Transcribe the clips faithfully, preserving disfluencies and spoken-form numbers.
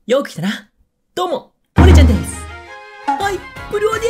よく来たな。どうも、オレちゃんです。はい、ブルオです。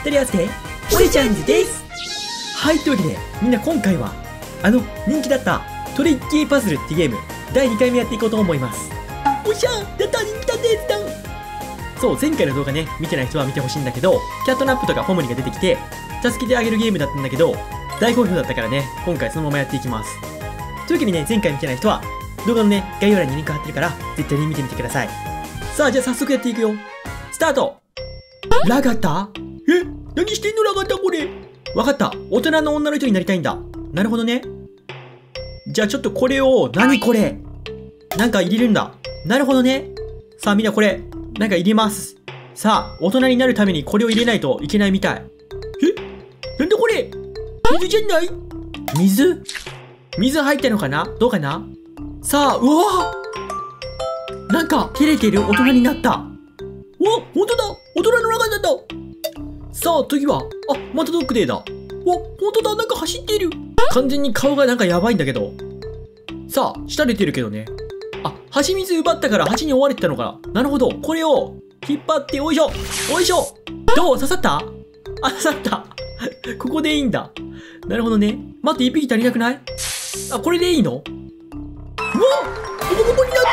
とりあえずで、オレちゃんズです。はい、というわけで、みんな今回は、あの、人気だったトリッキーパズルってゲーム、だいにかいめやっていこうと思います。おっしゃー、やった、人気だったやつだ。そう、前回の動画ね、見てない人は見てほしいんだけど、キャットナップとかポムリが出てきて、助けてあげるゲームだったんだけど、大好評だったからね、今回そのままやっていきます。というわけでね、前回見てない人は、動画のね、概要欄にリンク貼ってるから、絶対に見てみてください。さあ、じゃあ早速やっていくよ。スタート。ラガタ？え？何してんのラガタこれ？わかった。大人の女の人になりたいんだ。なるほどね。じゃあちょっとこれを、何これ？なんか入れるんだ。なるほどね。さあみんなこれ、なんか入れます。さあ、大人になるためにこれを入れないといけないみたい。え？なんだこれ？水じゃない？水？水入ったのかな？どうかな？さあ、うわぁ！なんか、照れてる大人になった。わ、ほんとだ！大人のラガタだ！さあ、次は、あ、またドッグデーだ。わ、ほんとだ！なんか走っている！完全に顔がなんかやばいんだけど。さあ、舌出てるけどね。あ、蜂蜜奪ったから蜂に追われてたのかな。なるほど。これを、引っ張って、おいしょ！おいしょ！どう？刺さった？あ、刺さった。ここでいいんだ。なるほどね。待って、一匹足りなくない？あ、これでいいの？うわ！ボコボコになった！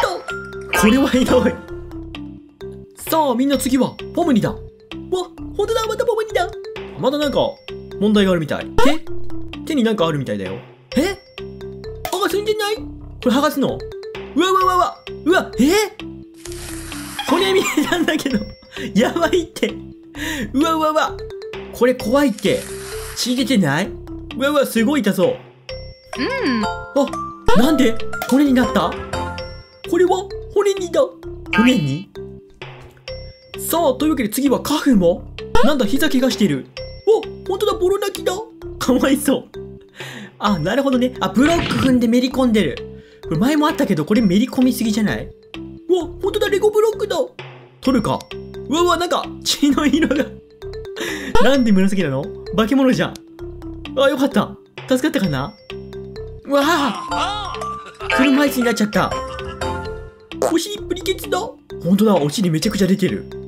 これはひどい。さあ、みんな次は、ポムニだ。わ、ほんとだ、またポムニだ。まだなんか、問題があるみたい。手？手になんかあるみたいだよ。え？剥がすんじゃない？これ剥がすの？うわうわうわうわうわ、え？骨見えたんだけど。やばいって。うわうわうわ。これ怖いって。血出てない？うわうわ、すごい痛そう。うん。あ、なんで骨になった？これは骨にだ。骨に？さあ、というわけで次はカフも？なんだ、膝怪我してる。お、ほんとだ、ボロ泣きだ。かわいそう。あ、なるほどね。あ、ブロック踏んでめり込んでる。これ前もあったけど、これめり込みすぎじゃない？うわ、ほんとだ、レゴブロックだ。取るか。うわうわ、なんか、血の色が。なんで紫なの？化け物じゃん。あ、よかった。助かったかな？うわあ、車椅子になっちゃった。お尻プリケツだ。ほんとだ、お尻めちゃくちゃ出てる。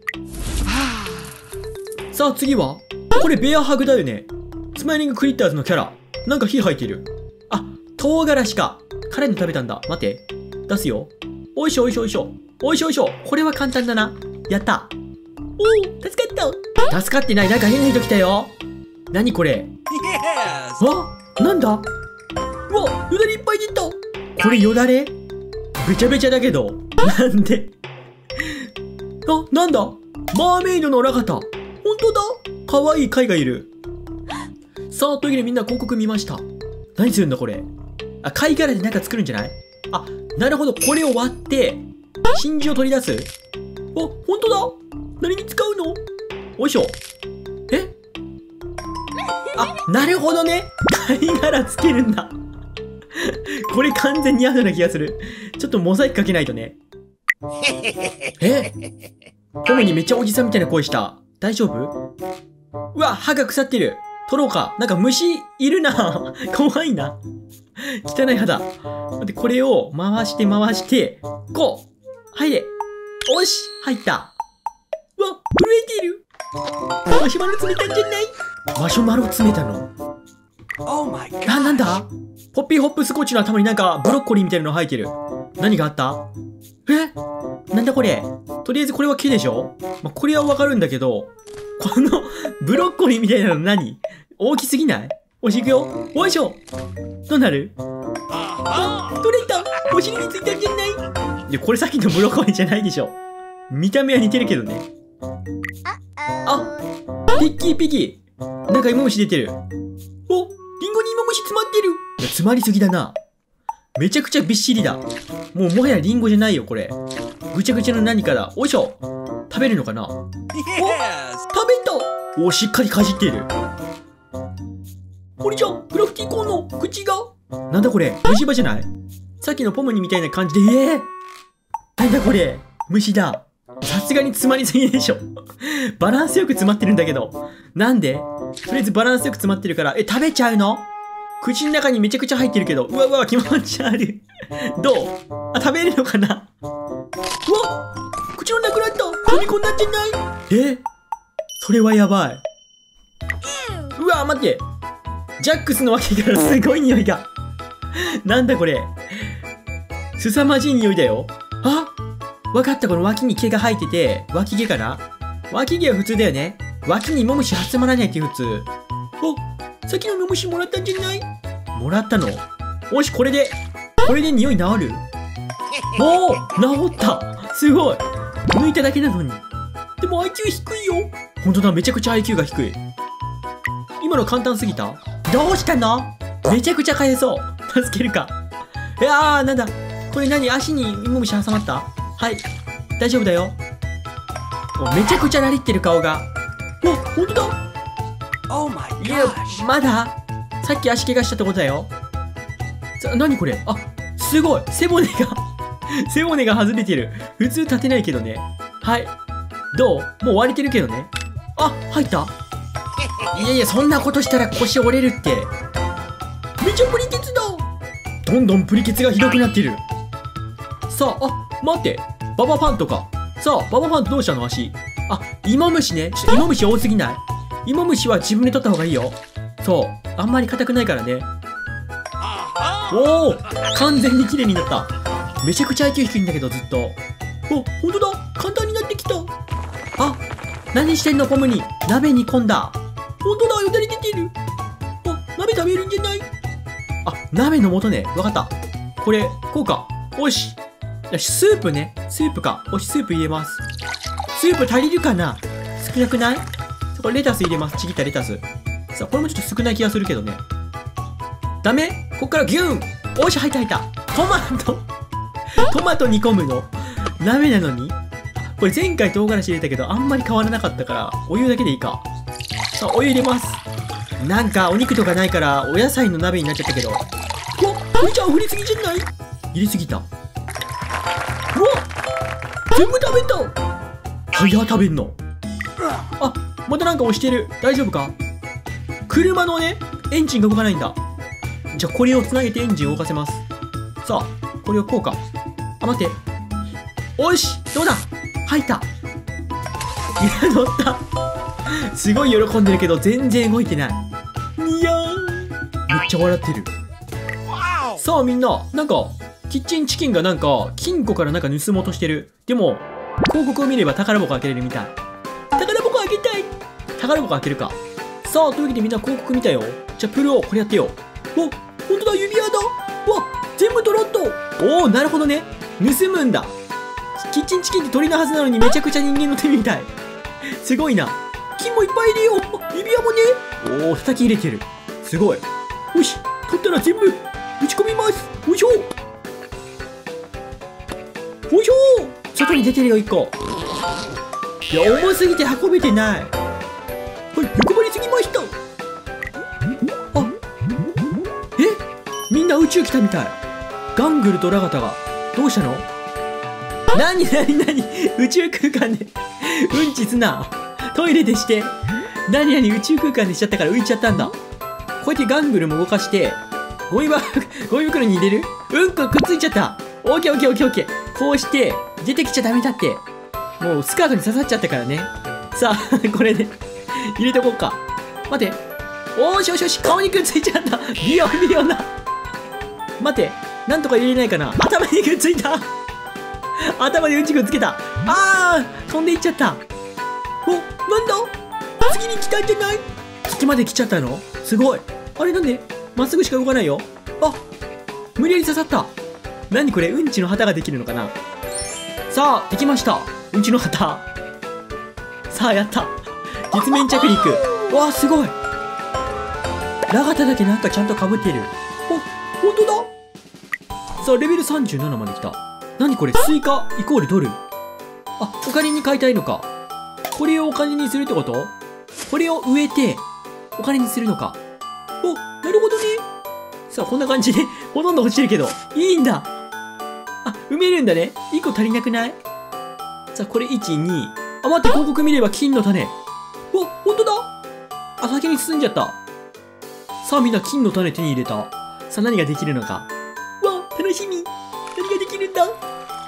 さあ次は、これベアハグだよね。スマイリングクリッターズのキャラ。なんか火吐いてる。あ、唐辛子か。辛いの食べたんだ。待って。出すよ。おいしょおいしょおいしょ。おいしょおいしょ。これは簡単だな。やった。おお、助かった。助かってない。なんか変な人来たよ。何これ。あ、なんだ。うわ、よだれいっぱい出た。これよだれ？べちゃべちゃだけど。なんで？あ、なんだ？マーメイドのラガタ。ほんとだ。かわいい貝がいる。さあ、というわけでみんな広告見ました。何するんだこれ。あ、貝殻でなんか作るんじゃない？あ、なるほど。これを割って、真珠を取り出す。あ、ほんとだ。何に使うの？おいしょ。え？あ、なるほどね。貝殻つけるんだ。これ完全に嫌な気がする。ちょっとモザイクかけないとね。え？ポムにめっちゃおじさんみたいな声した。大丈夫？うわ、歯が腐ってる。取ろうか。なんか虫いるな。怖いな。汚い歯だ。待って、これを回して回して、こう。入れ。おし、入った。うわ、震えている。マシュマロ詰めたんじゃない？マシュマロ詰めたの？あ、なんだ？ポッピーホップスコッチの頭になんかブロッコリーみたいなの生えてる。何があった？え？なんだこれ？とりあえずこれは木でしょ？まあ、これはわかるんだけど、このブロッコリーみたいなの何？大きすぎない？おしいくよ。おいしょ。どうなる？あ、取れた。お尻についたんじゃない？いや、これさっきのブロッコリーじゃないでしょ。見た目は似てるけどね。あ、ピッキーピキー。なんか芋虫出てる。お、リンゴに芋虫詰まってる。いや、詰まりすぎだな。めちゃくちゃびっしりだ。もうもはやリンゴじゃないよ、これ。ぐちゃぐちゃの何かだ。おいしょ。食べるのかな？お、食べた。お、しっかりかじっている。これじゃ、グラフィティコーンの口が。なんだこれ、虫歯じゃない？さっきのポムニみたいな感じで、ええー、なんだこれ、虫だ。さすがに詰まりすぎでしょ。バランスよく詰まってるんだけど。なんで？とりあえずバランスよく詰まってるから、え、食べちゃうの？口の中にめちゃくちゃ入ってるけど、うわうわ、気持ち悪い。どう？あ、食べれるのかな？ううわ口のなくなった。飛び込んだんじゃない？えそれはやばい。うわ待って。ジャックスの脇からすごい匂いが。なんだこれ。凄まじい匂いだよ。あわかった。この脇に毛が生えてて、脇毛かな？脇毛は普通だよね。脇に芋虫挟まらないって普通。あ、さっきの芋虫もらったんじゃない？もらったの？よし、これで、これで匂い治る？おお治った。すごい。抜いただけなのに。でも アイキュー 低いよ。ほんとだ、めちゃくちゃ アイキュー が低い。今の簡単すぎた？どうしたの？めちゃくちゃ買えそう。助けるか。いやー、なんだ。これ何？足に芋虫挟まった？はい。大丈夫だよ。めちゃくちゃラリってる顔が。わ、ほんとだ。いや、まださっき足怪我したってことだよ。さ、なにこれ？あ、すごい。背骨が背骨が外れてる。普通立てないけどね。はい。どう？もう割れてるけどね。あ、入った？いやいや、そんなことしたら腰折れるって。めちゃプリケツだ。どんどんプリケツがひどくなってる。さあ、あ、待って。ババパンとか。さあ、ババパンどうしたの足。あ、芋虫ね。ちょっと芋虫多すぎない？芋虫は自分で取った方がいいよ。そう。あんまり硬くないからね。おお完全に綺麗になった。めちゃくちゃ アイキュー 低いんだけど、ずっと。お、ほんとだ。簡単になってきた。あ、何してんのポムに。鍋に込んだ。ほんとだ。よだれ出てる。あ、鍋食べるんじゃない？あ、鍋の素ね。わかった。これ、こうか。おし。よし、スープね。スープか。おし、スープ入れます。スープ足りるかな？少なくない？これレタス入れます。ちぎったレタス。さあ、これもちょっと少ない気がするけどね。ダメ？こっからギューン！おし、入った入った。トマトトマト煮込むの？鍋なのに？これ前回唐辛子入れたけど、あんまり変わらなかったから、お湯だけでいいか。さあ、お湯入れます。なんか、お肉とかないから、お野菜の鍋になっちゃったけど。うわ、おいちゃん振りすぎじゃない？入れすぎた。うわ全部食べた。はや、食べんの。あ、またなんか押してる。大丈夫か？車のね、エンジンが動かないんだ。じゃあこれをつなげてエンジンを動かせます。さあ、これをこうか。あ、待って。おし、どうだ？入った。いや、乗った。すごい喜んでるけど、全然動いてない。いやー。めっちゃ笑ってる。さあみんな、なんか、キッチンチキンがなんか、金庫からなんか盗もうとしてる。でも、広告を見れば宝箱開けれるみたい。宝箱開けたい。宝箱開けるか。さあ、というわけでみんな広告見たよ。じゃあ、プロ、これやってよ。お、ほんとだ、指輪だ。わ、全部取ろっと。おお、なるほどね。盗むんだ。キッチンチキンって鳥のはずなのにめちゃくちゃ人間の手みたい。すごいな。金もいっぱい入れよう。指輪もね。おお、叩き入れてる。すごい。よし、取ったら全部打ち込みます。よいしょ。よいしょ。外に出てるよ、いっこ。いや、重すぎて運べてない。はい、欲張りすぎました。あ、えみんな宇宙来たみたい。ガングルとラガタが。どうしたの？なになになに宇宙空間でうんちすな。トイレでして。なになに宇宙空間でしちゃったから浮いちゃったんだ。こうやってガングルも動かして、ゴミば、ゴミ袋に入れる？うんこくっついちゃった。オッケーオッケーオッケーオッケー。こうして、出てきちゃダメだって。もうスカートに刺さっちゃったからね。さあ、これで、入れとこうか。待って。おーしよしよし、顔にくっついちゃった。ビヨンビヨンだ。待って。なんとか入れれないかな。頭にくっついた。頭にうんちくっつけた。あー、飛んでいっちゃった。お、なんだ？次に来たんじゃない？月まで来ちゃったの？すごい。あれなんでまっすぐしか動かないよ。あ、無理やり刺さった。なにこれ、うんちの旗ができるのかな。さあ、できました。うんちの旗。さあ、やった。月面着陸。わあ、すごい。ラガタだけなんかちゃんと被ってる。お、ほんとだ。さあ、レベルさんじゅうななまで来た。なにこれ、スイカイコールドル。あ、お金に買いたいのか。これをお金にするってこと？これを植えて、お金にするのか。お、なるほどね。さあ、こんな感じで、ほとんど落ちてるけど、いいんだ。あ、埋めるんだね。いっこ足りなくない？さあ、これいち、に。あ、待って、広告見れば金の種。お、ほんとだ。あ、先に進んじゃった。さあ、みんな金の種手に入れた。さあ、何ができるのか。わ、楽しみ。何ができるんだ？金の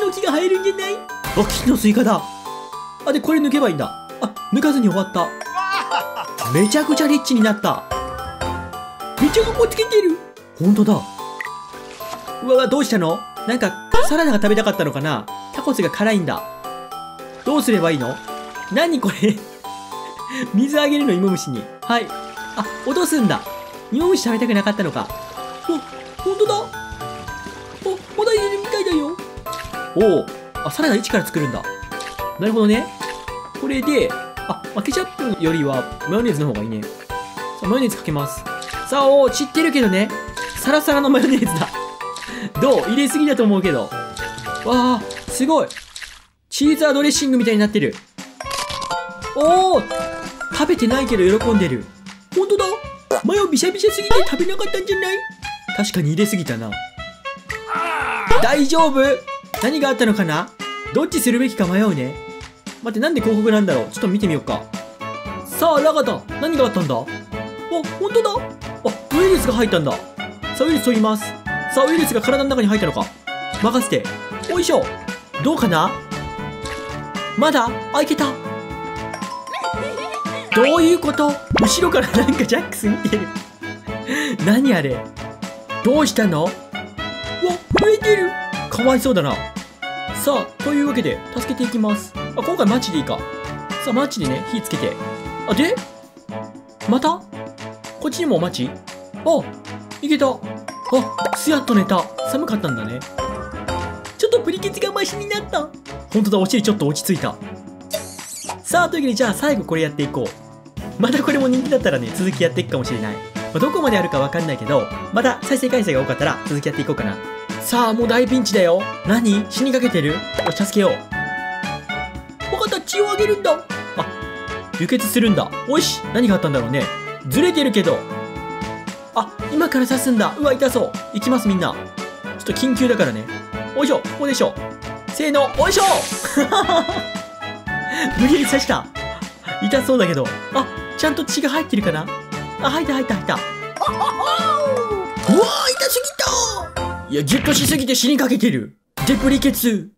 の木が生えるんじゃない？あ、木のスイカだ。あ、で、これ抜けばいいんだ。あ、抜かずに終わった。めちゃくちゃリッチになった。めちゃくこつけてる。ほんとだ。うわ、どうしたの？なんか、サラダが食べたかったのかな？タコスが辛いんだ。どうすればいいの？何これ水あげるの、芋虫に。はい。あ、落とすんだ。芋虫食べたくなかったのか。お、ほんとだ。お、まだ入れるみたいだよ。おお。あ、サラダ一から作るんだ。なるほどね。これで、あ、まあ、ケチャップよりはマヨネーズの方がいいね。さあ、マヨネーズかけます。さあ、おー、散ってるけどね。サラサラのマヨネーズだ。どう？入れすぎだと思うけど。わあ、すごい。チーザードレッシングみたいになってる。おー、食べてないけど喜んでる。ほんとだ。マヨビシャビシャすぎて食べなかったんじゃない？確かに入れすぎたな。大丈夫？何があったのかな？どっちするべきか迷うね。待って、なんで広告なんだろう？ちょっと見てみようか。さあ、ラガタ、何があったんだ？あ、ほんとだ。あ、ウイルスが入ったんだ。さあ、ウイルス取ります。さあ、ウイルスが体の中に入ったのか。任せて。おいしょ。どうかな？まだ？あ、いけた。どういうこと？後ろからなんかジャックス見てる。何あれ？どうしたの？わ、増えてる。かわいそうだな。さあ、というわけで、助けていきます。あ、今回マッチでいいか。さあ、マッチでね、火つけて。あ、でまたこっちにもマッチ？あ、いけた。あ、すやっと寝た。寒かったんだね。ちょっとプリケツがマシになった。ほんとだ、お尻ちょっと落ち着いた。さあ、というわけで、じゃあ最後これやっていこう。またこれも人気だったらね、続きやっていくかもしれない。まあ、どこまであるかわかんないけど、また再生回数が多かったら続きやっていこうかな。さあ、もう大ピンチだよ。何？死にかけてる？よし、助けよう。わかった、血をあげるんだ。あ、輸血するんだ。おいし、何があったんだろうね。ずれてるけど。あ、今から刺すんだ。うわ、痛そう。行きます、みんな。ちょっと緊急だからね。おいしょ、ここでしょ。せーの、おいしょ無理やり刺した。痛そうだけど。あ、ちゃんと血が入ってるかな？あ、入った入った入った。うわー、痛すぎた。いや、ギュッとしすぎて死にかけてる。デプリケツ。